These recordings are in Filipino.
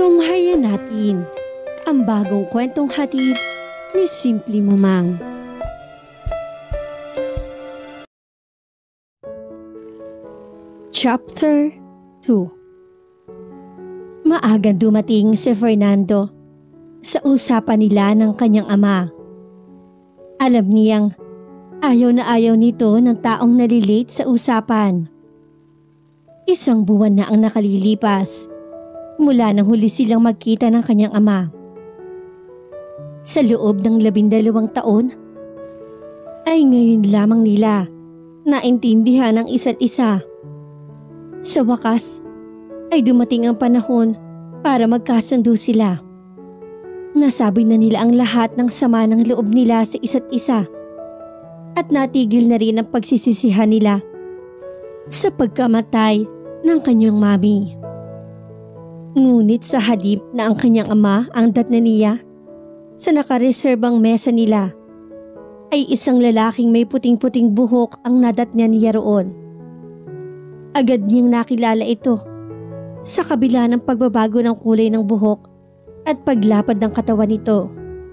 Tunghayan natin ang bagong kwentong hatid ni Simply Mamang. Chapter 2. Maagang dumating si Fernando sa usapan nila ng kanyang ama. Alam niyang ayaw na ayaw nito ng taong nalilate sa usapan. Isang buwan na ang nakalilipas mula nang huli silang magkita ng kanyang ama. Sa loob ng 12 taon ay ngayon lamang nila naintindihan ang isa't isa. Sa wakas ay dumating ang panahon para magkasundo sila. Nasabi na nila ang lahat ng sama ng loob nila sa isa't isa at natigil na rin ang pagsisisihan nila sa pagkamatay ng kanyang mami. Ngunit sa halip na ang kanyang ama ang datna niya sa nakareserbang mesa nila, ay isang lalaking may puting-puting buhok ang nadatnya niya roon. Agad niyang nakilala ito sa kabila ng pagbabago ng kulay ng buhok at paglapad ng katawan nito.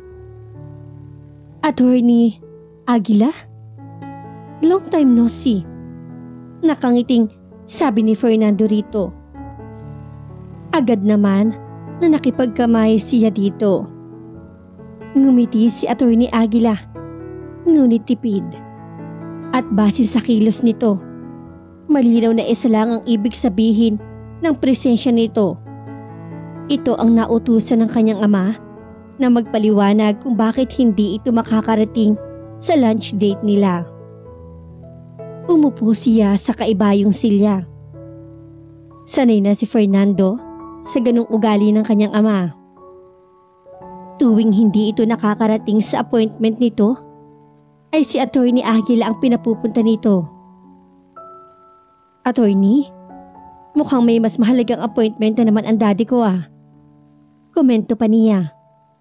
Attorney Aguila? Long time no see. Nakangiting sabi ni Fernando rito. Agad naman na nakipagkamay siya dito. Ngumiti si Attorney Aguila, ngunit tipid. At base sa kilos nito, malinaw na isa lang ang ibig sabihin ng presensya nito. Ito ang nautusan ng kanyang ama na magpaliwanag kung bakit hindi ito makakarating sa lunch date nila. Umupo siya sa kaibayong silya. Sanay na si Fernando sa ganung ugali ng kanyang ama. Tuwing hindi ito nakakarating sa appointment nito, ay si Attorney Aguila ang pinapupunta nito. Attorney, mukhang may mas mahalagang appointment na naman ang daddy ko ah. Komento pa niya.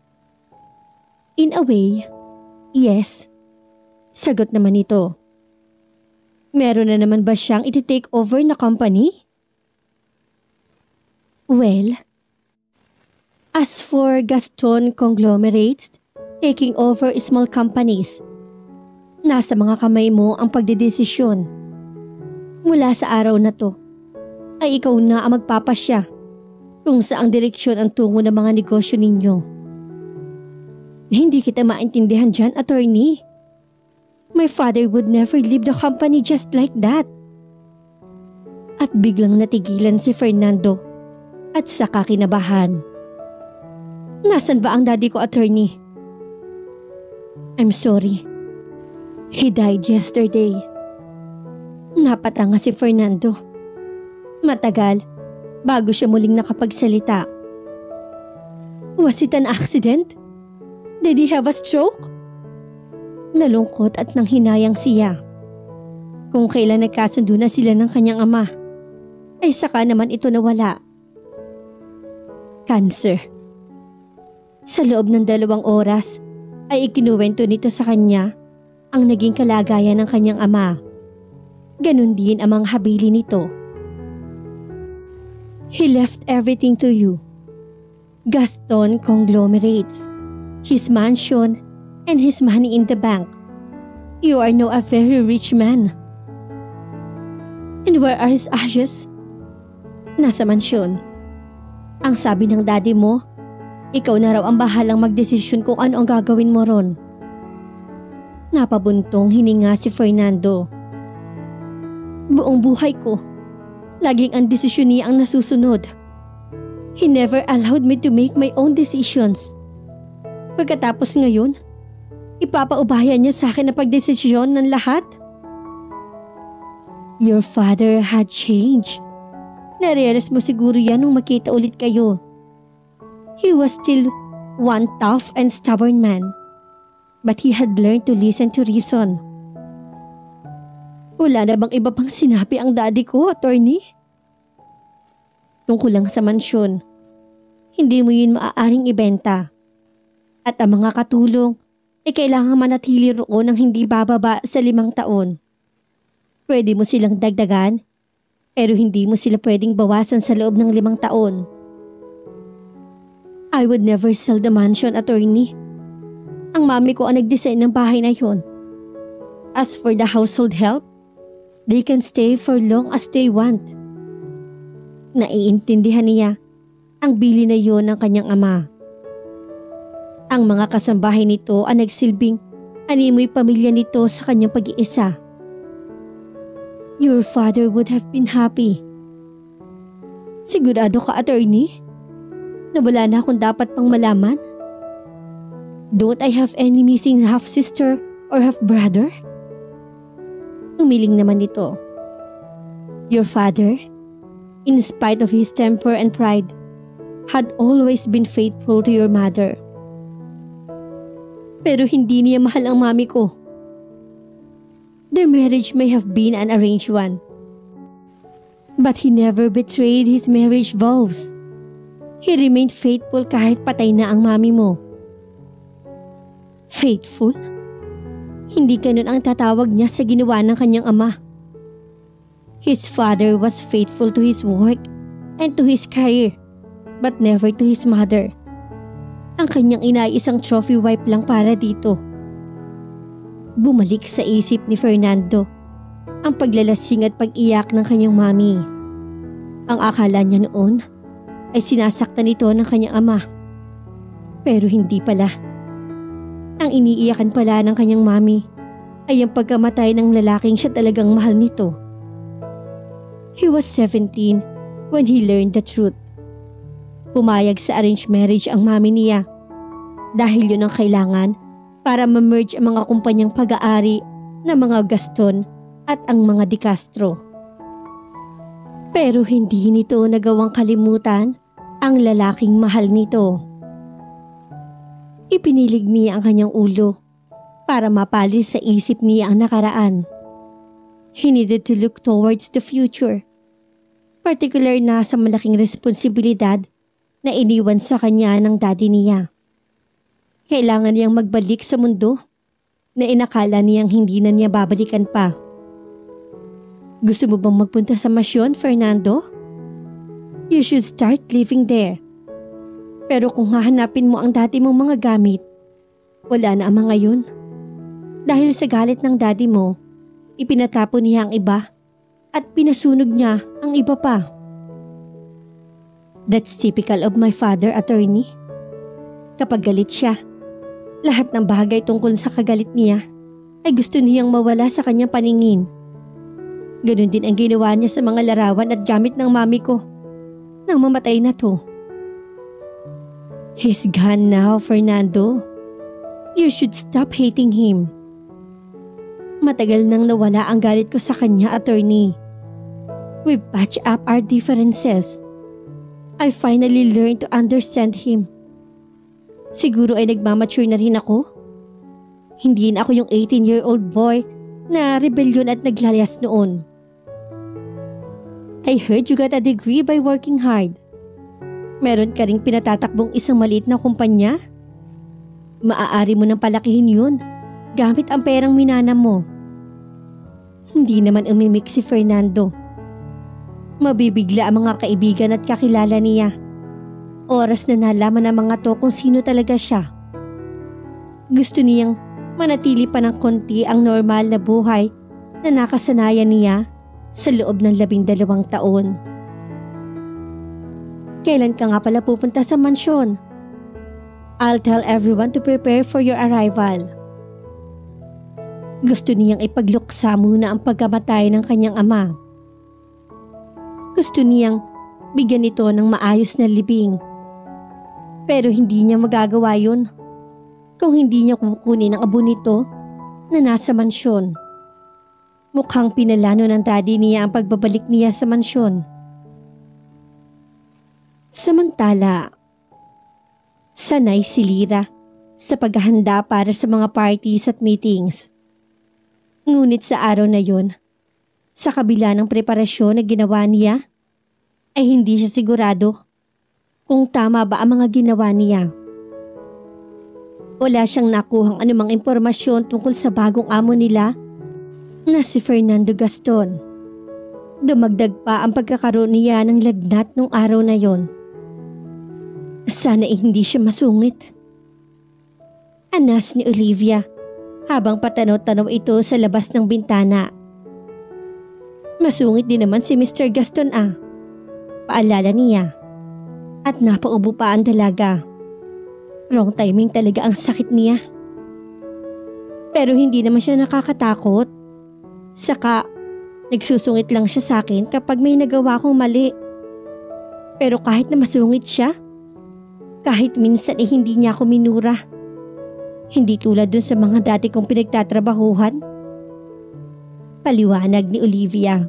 In a way, yes. Sagot naman ito. Meron na naman ba siyang iti-take over na company? Well, as for Gaston conglomerates taking over small companies, nasa mga kamay mo ang pagdedesisyon. Mula sa araw na to, ay ikaw na ang magpapasya kung saang direksyon ang tungo ng mga negosyo ninyo. Hindi kita maintindihan dyan, attorney. My father would never leave the company just like that. At biglang natigilan si Fernando at saka kinabahan. Nasaan ba ang daddy ko, attorney? I'm sorry. He died yesterday. Napatanga si Fernando. Matagal bago siya muling nakapagsalita. Was it an accident? Did he have a stroke? Nalungkot at nanghinayang siya. Kung kailan nagkasundo na sila ng kanyang ama, ay saka naman ito nawala. Cancer. Sa loob ng 2 oras ay ikinuwento nito sa kanya ang naging kalagayan ng kanyang ama. Ganun din ang mga habili nito. He left everything to you. Gaston conglomerates, his mansion, and his money in the bank. You are now a very rich man. And where are his ashes? Nasa mansyon. Ang sabi ng daddy mo, ikaw na raw ang bahalang magdesisyon kung ano ang gagawin mo ron. Napabuntong hininga si Fernando. Buong buhay ko, laging ang desisyon niya ang nasusunod. He never allowed me to make my own decisions. Pagkatapos ngayon, ipapaubayan niya sa akin na pagdesisyon ng lahat? Your father had changed. Narealize mo siguro yan nung makita ulit kayo. He was still one tough and stubborn man, but he had learned to listen to reason. Wala na bang iba pang sinabi ang daddy ko, attorney? Tungkol lang sa mansyon, hindi mo yun maaaring ibenta. At ang mga katulong ay kailangan manatili roon ng hindi bababa sa 5 taon. Pwede mo silang dagdagan, pero hindi mo sila pwedeng bawasan sa loob ng 5 taon. I would never sell the mansion, attorney. Ang mami ko ang nag-design ng bahay na yun. As for the household help, they can stay for long as they want. Naiintindihan niya ang bili na yun ng kanyang ama. Ang mga kasambahay nito ang nagsilbing animoy pamilya nito sa kanyang pag-iisa. Your father would have been happy. Sigurado ka, attorney? Na wala na akong dapat pang malaman? Don't I have any missing half-sister or half-brother? Umiling naman ito. Your father, in spite of his temper and pride, had always been faithful to your mother. Pero hindi niya mahal ang mami ko. Their marriage may have been an arranged one. But he never betrayed his marriage vows. He remained faithful kahit patay na ang mami mo. Faithful? Hindi ganun ang tatawag niya sa ginawa ng kanyang ama. His father was faithful to his work and to his career, but never to his mother. Ang kanyang ina ay isang trophy wife lang para dito. Bumalik sa isip ni Fernando ang paglalasing at pag-iyak ng kanyang mami. Ang akala niya noon ay sinasaktan nito ng kanyang ama. Pero hindi pala. Ang iniiyakan pala ng kanyang mami ay ang pagkamatay ng lalaking siya talagang mahal nito. He was 17 when he learned the truth. Pumayag sa arranged marriage ang mami niya dahil yun ang kailangan para ma-merge ang mga kumpanyang pag-aari ng mga Gaston at ang mga De Castro. Pero hindi nito nagawang kalimutan ang lalaking mahal nito. Ipinilig niya ang kanyang ulo para mapalis sa isip niya ang nakaraan. He needed to look towards the future, particular na sa malaking responsibilidad na iniwan sa kanya ng daddy niya. Kailangan niyang magbalik sa mundo na inakala niyang hindi na niya babalikan pa. Gusto mo bang magpunta sa Mansyon, Fernando? You should start living there. Pero kung hahanapin mo ang dati mong mga gamit, wala na ang mga yun. Dahil sa galit ng daddy mo, ipinatapon niya ang iba at pinasunog niya ang iba pa. That's typical of my father, attorney. Kapag galit siya, lahat ng bagay tungkol sa kagalit niya ay gusto niyang mawala sa kanyang paningin. Ganon din ang ginawa niya sa mga larawan at gamit ng mami ko nang mamatay na to. He's gone now, Fernando. You should stop hating him. Matagal nang nawala ang galit ko sa kanya, attorney. We've patched up our differences. I finally learned to understand him. Siguro ay nagmamature na rin ako. Hindi na ako yung 18-year-old boy na rebellion at naglayas noon. I heard you got a degree by working hard. Meron ka ring pinatatakbong isang maliit na kumpanya? Maaari mo nang palakihin yun gamit ang perang minanam mo. Hindi naman umimik si Fernando. Mabibigla ang mga kaibigan at kakilala niya. Oras na nalaman ng mga to kung sino talaga siya. Gusto niyang manatili pa ng konti ang normal na buhay na nakasanayan niya sa loob ng 12 taon. Kailan ka nga pala pupunta sa mansyon? I'll tell everyone to prepare for your arrival. Gusto niyang ipagluksa muna ang pagkamatay ng kanyang ama. Gusto niyang bigyan ito ng maayos na libing. Pero hindi niya magagawa yun kung hindi niya kukunin ang abo nito na nasa mansyon. Mukhang pinalano ng daddy niya ang pagbabalik niya sa mansyon. Samantala, sanay si Lira sa paghahanda para sa mga parties at meetings. Ngunit sa araw na yon, sa kabila ng preparasyon na ginawa niya, ay hindi siya sigurado kung tama ba ang mga ginawa niya. Wala siyang nakuhang anumang impormasyon tungkol sa bagong amo nila na si Fernando Gaston. Dumagdag pa ang pagkakaroon niya ng lagnat nung araw na yon. Sana hindi siya masungit. Anas ni Olivia habang patanaw-tanaw ito sa labas ng bintana. Masungit din naman si Mr. Gaston paalala niya. At napaubo pa ang dalaga. Wrong timing talaga ang sakit niya. Pero hindi naman siya nakakatakot. Saka, nagsusungit lang siya sa akin kapag may nagawa kong mali. Pero kahit na masungit siya, kahit minsan hindi niya ako minura. Hindi tulad dun sa mga dati kong pinagtatrabahuhan. Paliwanag ni Olivia.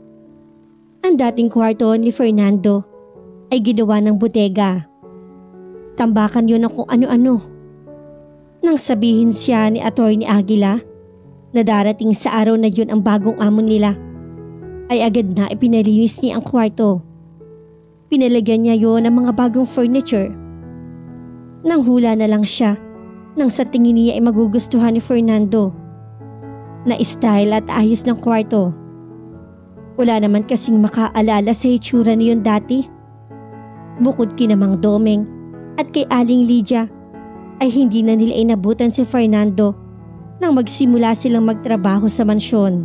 Ang dating kwarto ni Fernando ay ginawa ng bodega. Tambakan yun ng kung ano-ano. Nang sabihin siya ni Atty. Aguila na darating sa araw na yun ang bagong amo nila, ay agad na ipinalinis niya ang kwarto. Pinalagyan niya yun ng mga bagong furniture. Nang hula na lang siya nang sa tingin niya ay magugustuhan ni Fernando na style at ayos ng kwarto. Wala naman kasing makaalala sa itsura niyon dati. Bukod kina Mang Domeng at kay Aling Lydia ay hindi na nila inabutan si Fernando nang magsimula silang magtrabaho sa mansyon.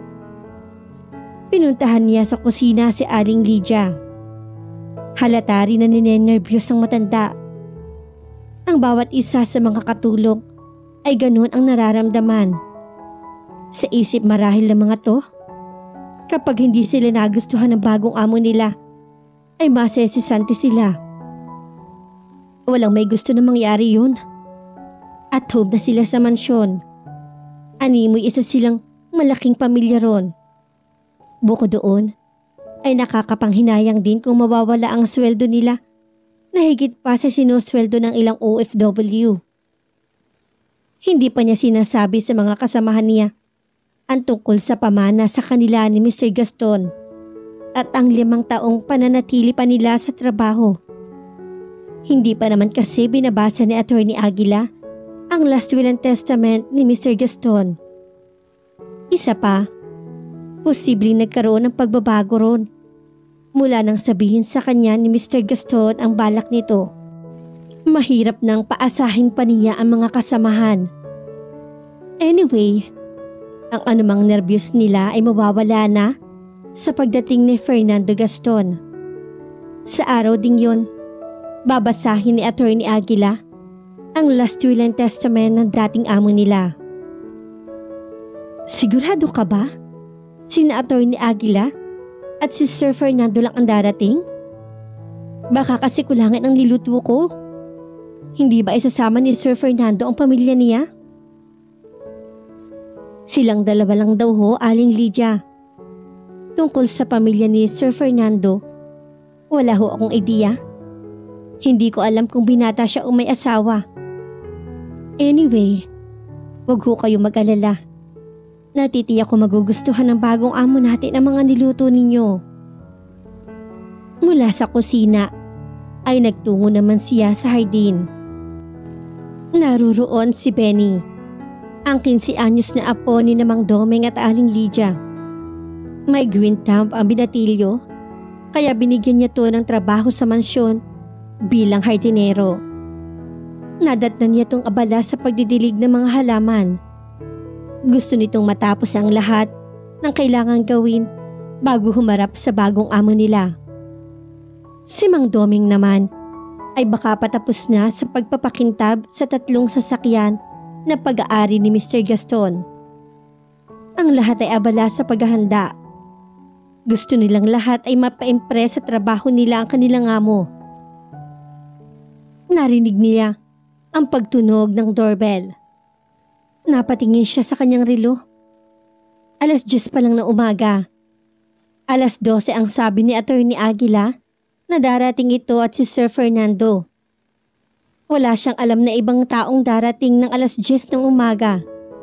Pinuntahan niya sa kusina si Aling Lydia. Halata rin na ninenervyos ang matanda. Ang bawat isa sa mga katulong ay ganun ang nararamdaman. Sa isip marahil ng mga to, kapag hindi sila nagustuhan ng bagong amo nila, ay masesisante sila. Walang may gusto na mangyari yun. At home na sila sa mansyon. Animoy isa silang malaking pamilya ron. Bukod doon, ay nakakapanghinayang din kung mawawala ang sweldo nila na higit pa sa sinusweldo ng ilang OFW. Hindi pa niya sinasabi sa mga kasamahan niya ang tungkol sa pamana sa kanila ni Mr. Gaston at ang 5 taong pananatili pa nila sa trabaho. Hindi pa naman kasi binabasa ni Atty. Aguila ang last will and testament ni Mr. Gaston. Isa pa, posibleng nagkaroon ng pagbabago ron mula nang sabihin sa kanya ni Mr. Gaston ang balak nito. Mahirap nang paasahin pa niya ang mga kasamahan. Anyway, ang anumang nervyos nila ay mawawala na sa pagdating ni Fernando Gaston. Sa araw ding yun, babasahin ni Atty. Aguila ang last will and testament ng dating amo nila. Sigurado ka ba? Sina Atty. Aguila at si Sir Fernando lang ang darating? Baka kasi kulangan ang niluto ko. Hindi ba isasama ni Sir Fernando ang pamilya niya? Silang dalawa lang daw ho, Aling Lydia. Tungkol sa pamilya ni Sir Fernando, wala ho akong ideya. Hindi ko alam kung binata siya o may asawa. Anyway, wag ho kayo mag-alala. Natitiyak ko magugustuhan ng bagong amo natin ang mga niluto ninyo. Mula sa kusina ay nagtungo naman siya sa hardin. Naruroon si Benny, ang 15 anyos na apo ni Mang Domeng at Aling Lydia. May green thumb ang binatilyo, kaya binigyan niya to ng trabaho sa mansyon bilang hardinero. Nadatnan niya tong abala sa pagdidilig ng mga halaman. Gusto nitong matapos ang lahat ng kailangang gawin bago humarap sa bagong amo nila. Si Mang Domeng naman ay baka patapos na sa pagpapakintab sa 3 sasakyan na pag-aari ni Mr. Gaston. Ang lahat ay abala sa paghahanda. Gusto nilang lahat ay mapa-impress sa trabaho nila ang kanilang amo. Narinig niya ang pagtunog ng doorbell. Napatingin siya sa kanyang relo. 10:00 pa lang na umaga. 12:00 ang sabi ni Atty. Aguila na darating ito at si Sir Fernando. Wala siyang alam na ibang taong darating ng 10:00 ng umaga.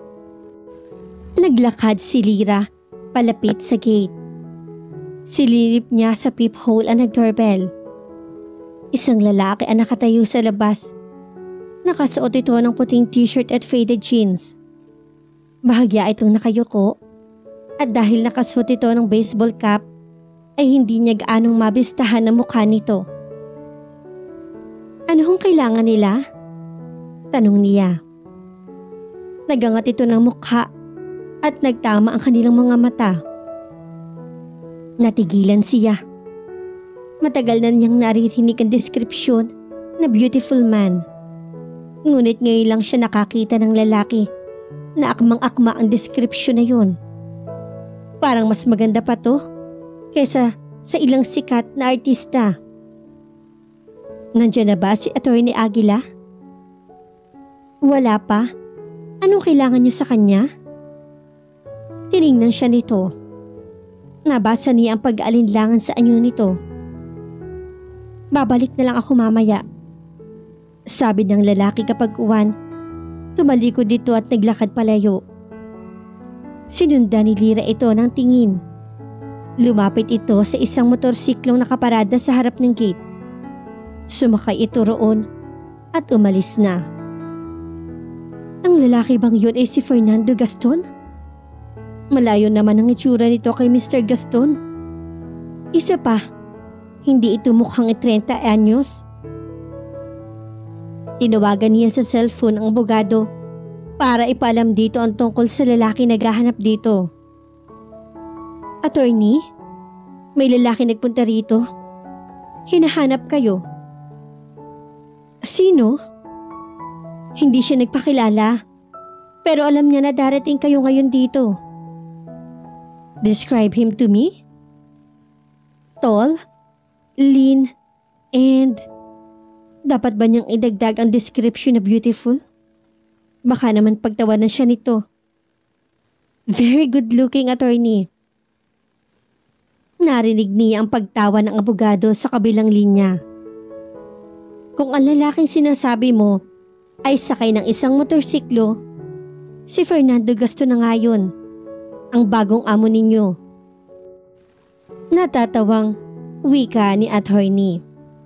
Naglakad si Lyra palapit sa gate. Sililip niya sa peephole ang nag-doorbell. Isang lalaki ang nakatayo sa labas. Nakasuot ito ng puting t-shirt at faded jeans. Bahagya itong nakayuko at dahil nakasuot ito ng baseball cap ay hindi niya gaanong mabistahan ang mukha nito. Ano hong kailangan nila? Tanong niya. Nagangat ito ng mukha at nagtama ang kanilang mga mata. Natigilan siya. Matagal na niyang naririnig ang deskripsyon na beautiful man. Ngunit ngayon lang siya nakakita ng lalaki na akmang-akma ang deskripsyon na yun. Parang mas maganda pa to kaysa sa ilang sikat na artista. Nandiyan na ba si Atty. Aguila? Wala pa. Anong kailangan niyo sa kanya? Tiningnan siya nito. Nabasa niya ang pag-aalinlangan sa anyo nito. Babalik na lang ako mamaya. Sabi ng lalaki kapag uwan. Tumalikod dito at naglakad palayo. Sinundan ni Lira ito ng tingin. Lumapit ito sa isang motorsiklong nakaparada sa harap ng gate. Sumakay ito roon at umalis na. Ang lalaki bang yun ay si Fernando Gaston? Malayo naman ang itsura nito kay Mr. Gaston. Isa pa, hindi ito mukhang 30 anyos. Tinawagan niya sa cellphone ang abogado para ipaalam dito ang tungkol sa lalaki naghahanap dito. Attorney, may lalaki nagpunta rito. Hinahanap kayo. Sino? Hindi siya nagpakilala, pero alam niya na darating kayo ngayon dito. Describe him to me. Tall, lean, and dapat ba niyang idagdag ang description na beautiful? Baka naman pagtawanan siya nito. Very good looking, attorney. Narinig niya ang pagtawa ng abogado sa kabilang linya. Kung ang lalaking sinasabi mo ay sakay ng isang motorsiklo, si Fernando Gaston na nga yun, ang bagong amo ninyo. Natatawang wika ni attorney.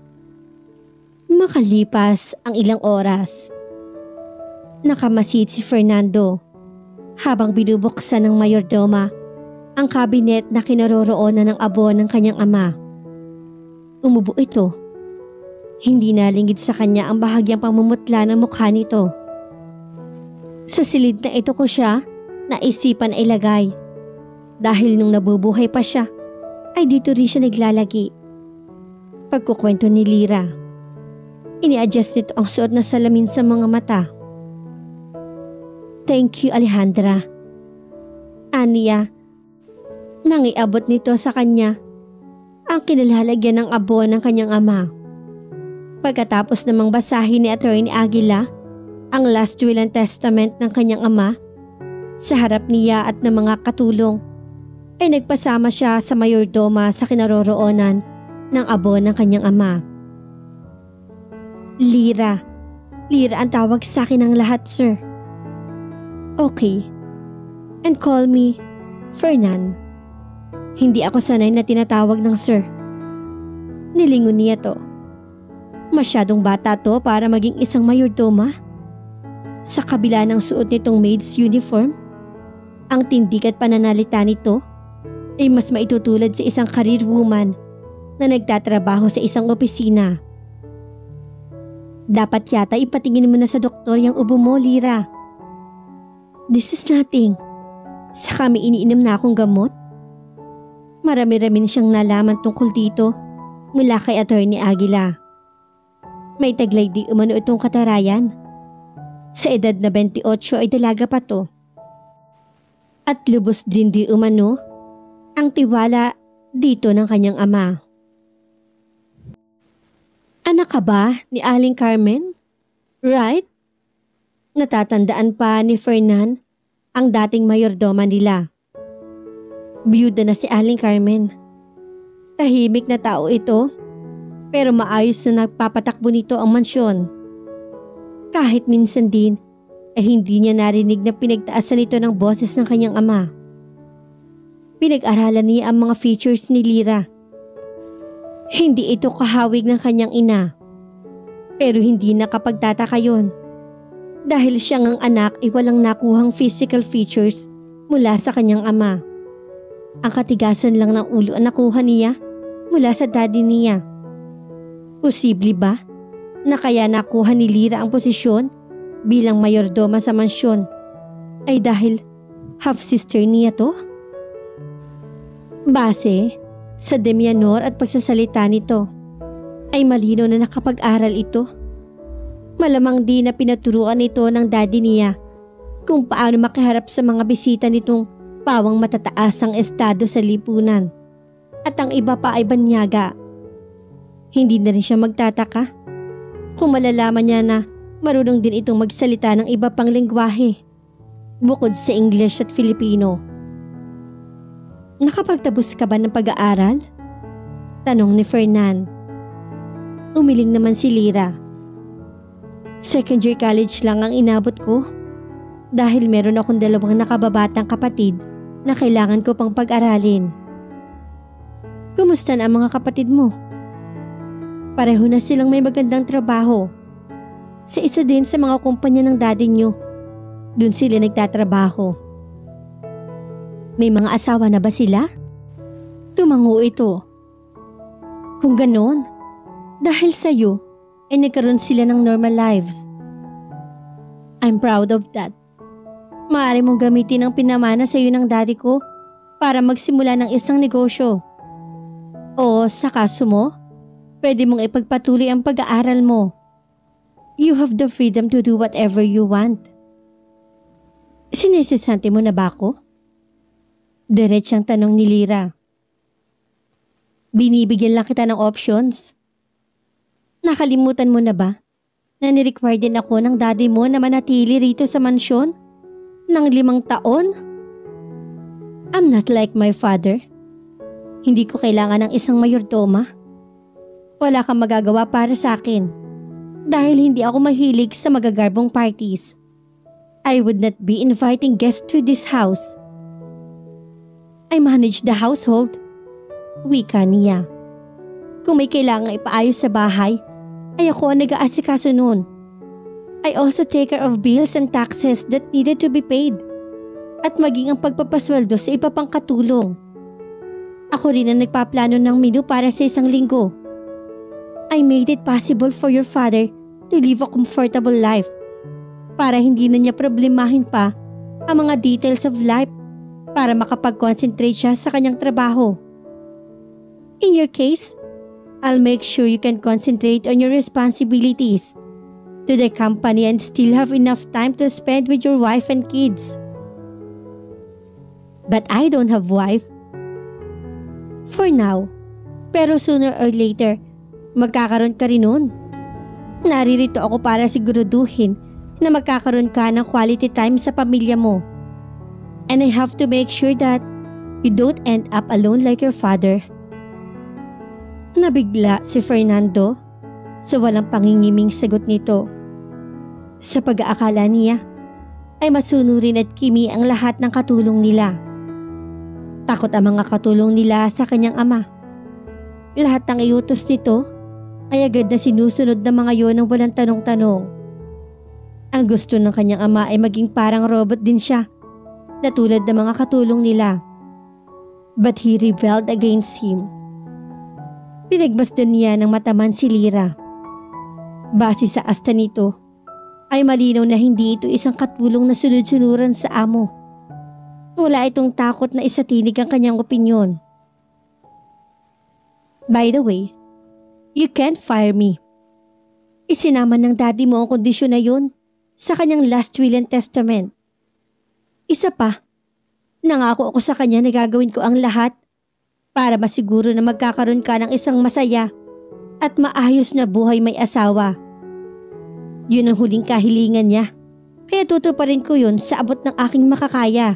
Makalipas ang ilang oras, nakamasid si Fernando habang binubuksan ng mayordoma ang kabinet na kinaroroonan ng abo ng kanyang ama. Umubo ito. Hindi nalingid sa kanya ang bahagyang pamumutla ng mukha nito. Sa silid na ito ko siya naisipan ay lagay. Dahil nung nabubuhay pa siya, ay dito rin siya naglalagi. Pagkukwento ni Lira, ini-adjust nito ang suot na salamin sa mga mata. Thank you, Alejandra. Aniya, nang iabot nito sa kanya ang kinalalagyan ng abo ng kanyang ama. Pagkatapos namang basahin ni Atty. Aguila ang last will and testament ng kanyang ama sa harap niya at ng mga katulong, ay nagpasama siya sa mayordoma sa kinaroroonan ng abo ng kanyang ama. Lira. Lira ang tawag sa akin ng lahat, sir. Okay. And call me Fernan. Hindi ako sanay na tinatawag ng sir. Nilingon niya to. Masyadong bata to para maging isang mayordoma. Sa kabila ng suot nitong maid's uniform, ang tindig at pananalita nito ay mas maitutulad sa isang career woman na nagtatrabaho sa isang opisina. Dapat yata ipatingin mo na sa doktor yung ubo mo, Lira. This is nothing. Saka may iniinom na akong gamot. Marami-ramin siyang nalaman tungkol dito mula kay Atty. Aguila. May taglay di umano itong katarayan. Sa edad na 28 ay dalaga pa to. At lubos din di umano ang tiwala dito ng kanyang ama. Anak ka ba ni Aling Carmen? Right? Natatandaan pa ni Fernan ang dating mayordoma nila. Biyuda na si Aling Carmen. Tahimik na tao ito, pero maayos na nagpapatakbo nito ang mansyon. Kahit minsan din ay hindi niya narinig na pinagtaasan nito ng boses ng kanyang ama. Pinag-aralan niya ang mga features ni Lira. Hindi ito kahawig ng kanyang ina. Pero hindi nakapagtataka yun. Dahil siyang ang anak ay walang nakuhang physical features mula sa kanyang ama. Ang katigasan lang ng ulo ang nakuha niya mula sa daddy niya. Posible ba na kaya nakuha ni Lyra ang posisyon bilang mayordoma sa mansyon ay dahil half-sister niya to? Base sa demyanor at pagsasalita nito ay malino na nakapag-aral ito. Malamang di na pinaturuan ito ng daddy niya kung paano makiharap sa mga bisita nitong pawang matataas ang estado sa lipunan at ang iba pa ay banyaga. Hindi na rin siya magtataka kung malalaman niya na marunong din itong magsalita ng iba pang lengguwahe bukod sa English at Filipino. Nakapagtapos ka ba ng pag-aaral? Tanong ni Fernan. Umiling naman si Lyra. Second year college lang ang inabot ko dahil meron akong 2 nakababatang kapatid na kailangan ko pang pag-aralin. Kumusta na ang mga kapatid mo? Pareho na silang may magandang trabaho. Sa isa din sa mga kumpanya ng daddy nyo, dun sila nagtatrabaho. May mga asawa na ba sila? Tumango ito. Kung ganon, dahil sa'yo, ay nagkaroon sila ng normal lives. I'm proud of that. Maaari mong gamitin ang pinamana sa iyo ng daddy ko para magsimula ng isang negosyo. O sa kaso mo, pwede mong ipagpatuloy ang pag-aaral mo. You have the freedom to do whatever you want. Sinesesante mo na ba ako? Diretsang tanong ni Lyra. Binibigyan lang kita ng options. Nakalimutan mo na ba na ni-require din ako ng daddy mo na manatili rito sa mansyon ng 5 taon? I'm not like my father. Hindi ko kailangan ng isang mayordoma. Wala kang magagawa para sa akin dahil hindi ako mahilig sa magagarbong parties. I would not be inviting guests to this house. I manage the household. Wika niya. Kung may kailangang ipaayos sa bahay, ay ako ang nag-aasikaso noon. I also take care of bills and taxes that needed to be paid at maging ang pagpapasweldo sa iba pang katulong. Ako rin ang nagpaplano ng menu para sa isang linggo. I made it possible for your father to live a comfortable life para hindi na niya problemahin pa ang mga details of life para makapag-concentrate siya sa kanyang trabaho. In your case, I'll make sure you can concentrate on your responsibilities to the company and still have enough time to spend with your wife and kids. But I don't have wife. For now. Pero sooner or later, magkakaroon ka rin nun. Naririto ako para siguraduhin na magkakaroon ka ng quality time sa pamilya mo. And I have to make sure that you don't end up alone like your father. Nabigla si Fernando sa walang pangingiming sagot nito. Sa pag-aakala niya ay masunurin at kimi ang lahat ng katulong nila. Takot ang mga katulong nila sa kanyang ama. Lahat ng iutos nito ay agad na sinusunod ng mga yon ng walang tanong-tanong. Ang gusto ng kanyang ama ay maging parang robot din siya na tulad ng mga katulong nila. But he rebelled against him. Pinagmasdan niya ng mataman si Lyra. Base sa asta nito, ay malinaw na hindi ito isang katulong na sunod-sunuran sa amo. Wala itong takot na isatinig ang kanyang opinyon. By the way, you can't fire me. Isinama ng daddy mo ang kondisyon na yun sa kanyang last will and testament. Isa pa, nangako ako sa kanya na gagawin ko ang lahat para masiguro na magkakaroon ka ng isang masaya at maayos na buhay may asawa. Yun ang huling kahilingan niya, kaya tutuparin ko yun sa abot ng aking makakaya.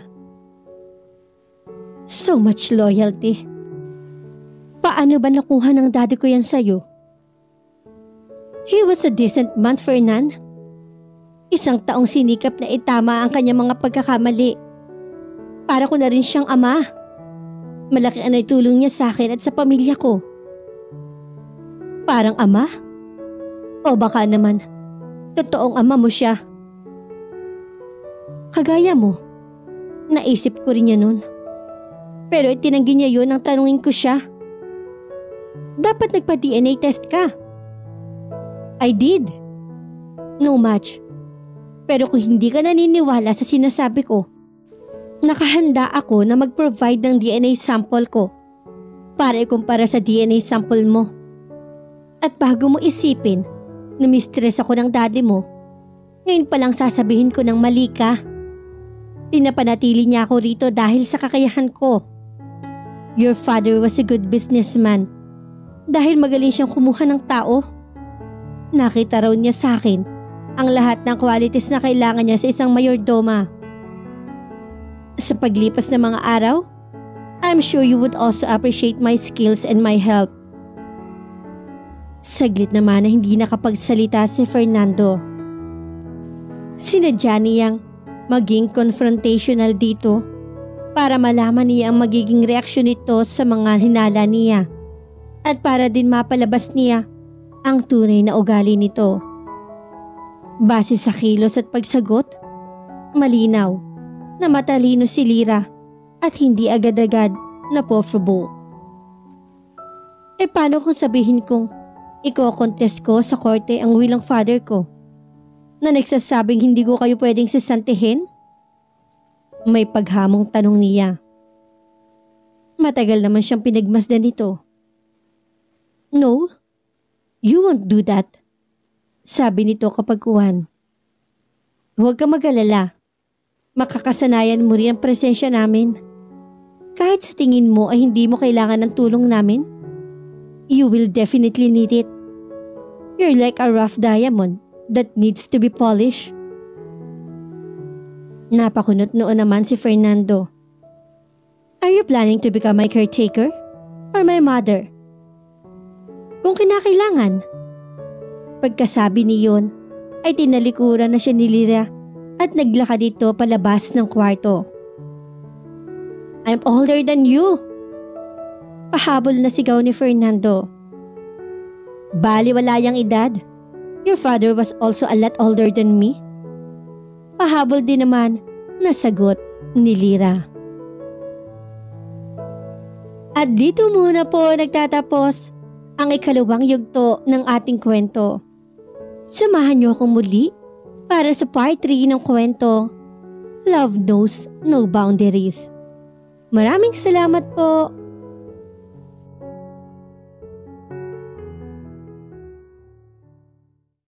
So much loyalty. Paano ba nakuha ng daddy ko yan sa'yo? He was a decent man, Fernan. 1 taong sinikap na itama ang kanyang mga pagkakamali. Para ko na rin siyang ama. Malaki ang naitulong niya sa akin at sa pamilya ko. Parang ama? O baka naman, totoong ama mo siya. Kagaya mo, naisip ko rin niya nun. Pero itinanggi niya yun nang tanungin ko siya. Dapat nagpa-DNA test ka. I did. No match. Pero kung hindi ka naniniwala sa sinasabi ko, nakahanda ako na mag-provide ng DNA sample ko para ikumpara sa DNA sample mo. At bago mo isipin na mistress ako ng daddy mo, ngayon pa lang sasabihin ko ng mali ka. Pinapanatili niya ako rito dahil sa kakayahan ko. Your father was a good businessman dahil magaling siyang kumuha ng tao. Nakita raw niya sa akin ang lahat ng qualities na kailangan niya sa isang mayordoma. Sa paglipas ng mga araw, I'm sure you would also appreciate my skills and my help. Saglit naman na hindi nakapagsalita si Fernando. Sinadya niyang maging confrontational dito para malaman niya ang magiging reaksyon nito sa mga hinala niya at para din mapalabas niya ang tunay na ugali nito. Base sa kilos at pagsagot, malinaw na matalino si Lyra at hindi agad-agad na po-provoke. Paano kung sabihin kong iko-contest ko sa korte ang will ng father ko na nagsasabing hindi ko kayo pwedeng sisantihin? May paghamong tanong niya. Matagal naman siyang pinagmasdan nito. No, you won't do that, sabi nito kapag uwan. Huwag ka mag-alala. Makakasanayan mo rin ang presensya namin. Kahit sa tingin mo ay hindi mo kailangan ng tulong namin, you will definitely need it. You're like a rough diamond that needs to be polished. Napakunot noon naman si Fernando. Are you planning to become my caretaker or my mother? Kung kinakailangan. Pagkasabi niyon ay tinalikuran na siya ni Lyra at naglakad dito palabas ng kwarto. I'm older than you. Pahabol na sigaw ni Fernando. Baliwala yang edad. Your father was also a lot older than me. Pahabol din naman na sagot ni Lyra. At dito muna po nagtatapos ang ikalawang yugto ng ating kwento. Samahan niyo akong muli para sa part 3 ng kwento, Love Knows No Boundaries. Maraming salamat po.